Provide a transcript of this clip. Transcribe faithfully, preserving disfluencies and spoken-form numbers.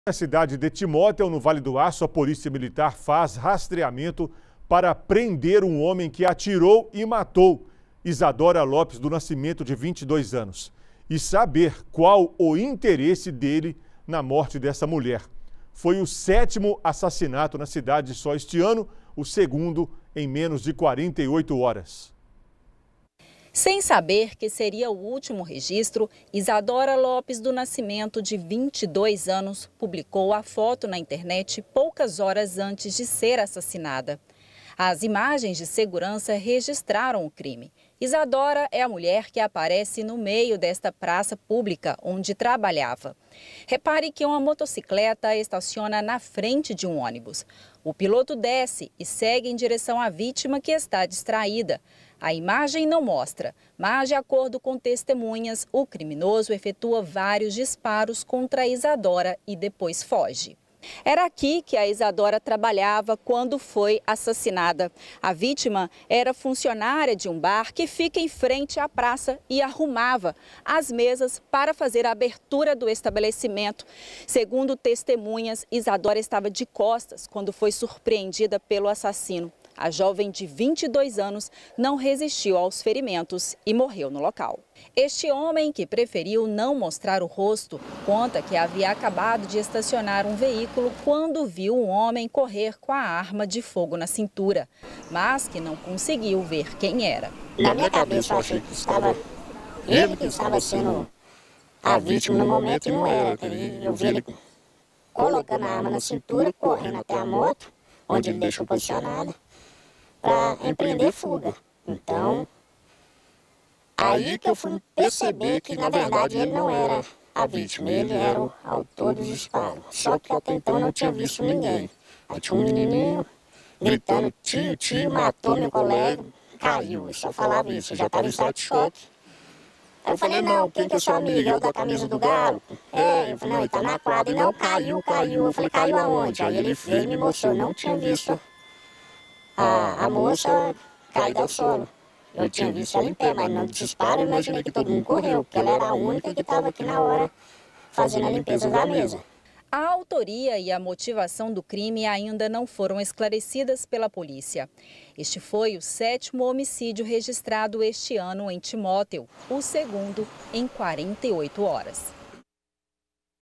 Na cidade de Timóteo, no Vale do Aço, a Polícia Militar faz rastreamento para prender um homem que atirou e matou Isadora Lopes do Nascimento, de vinte e dois anos, e saber qual o interesse dele na morte dessa mulher. Foi o sétimo assassinato na cidade só este ano, o segundo em menos de quarenta e oito horas. Sem saber que seria o último registro, Isadora Lopes do Nascimento, de vinte e dois anos, publicou a foto na internet poucas horas antes de ser assassinada. As imagens de segurança registraram o crime. Isadora é a mulher que aparece no meio desta praça pública onde trabalhava. Repare que uma motocicleta estaciona na frente de um ônibus. O piloto desce e segue em direção à vítima, que está distraída. A imagem não mostra, mas, de acordo com testemunhas, o criminoso efetua vários disparos contra a Isadora e depois foge. Era aqui que a Isadora trabalhava quando foi assassinada. A vítima era funcionária de um bar que fica em frente à praça e arrumava as mesas para fazer a abertura do estabelecimento. Segundo testemunhas, Isadora estava de costas quando foi surpreendida pelo assassino. A jovem de vinte e dois anos não resistiu aos ferimentos e morreu no local. Este homem, que preferiu não mostrar o rosto, conta que havia acabado de estacionar um veículo quando viu um homem correr com a arma de fogo na cintura, mas que não conseguiu ver quem era. Na minha cabeça eu achei que estava ele que estava sendo a vítima no momento e não era. Eu vi ele colocando a arma na cintura, correndo até a moto, onde ele deixou posicionada, para empreender fuga. Então, aí que eu fui perceber que, na verdade, ele não era a vítima, ele era o autor dos disparos. Só que até então eu não tinha visto ninguém. Aí tinha um menininho gritando: tio, tio, matou meu colega, caiu. Eu só falava isso, eu já estava em estado de choque. Aí eu falei: não, quem que é seu amigo? É o da camisa do galo? É, eu falei: não, ele tá na quadra. E não, caiu, caiu. Eu falei: caiu aonde? Aí ele veio e me mostrou, eu não tinha visto A, a moça caída ao solo. Eu tinha visto ela em pé, mas no disparo eu imaginei que todo mundo correu, porque ela era a única que estava aqui na hora fazendo a limpeza da mesa. A autoria e a motivação do crime ainda não foram esclarecidas pela polícia. Este foi o sétimo homicídio registrado este ano em Timóteo, o segundo em quarenta e oito horas.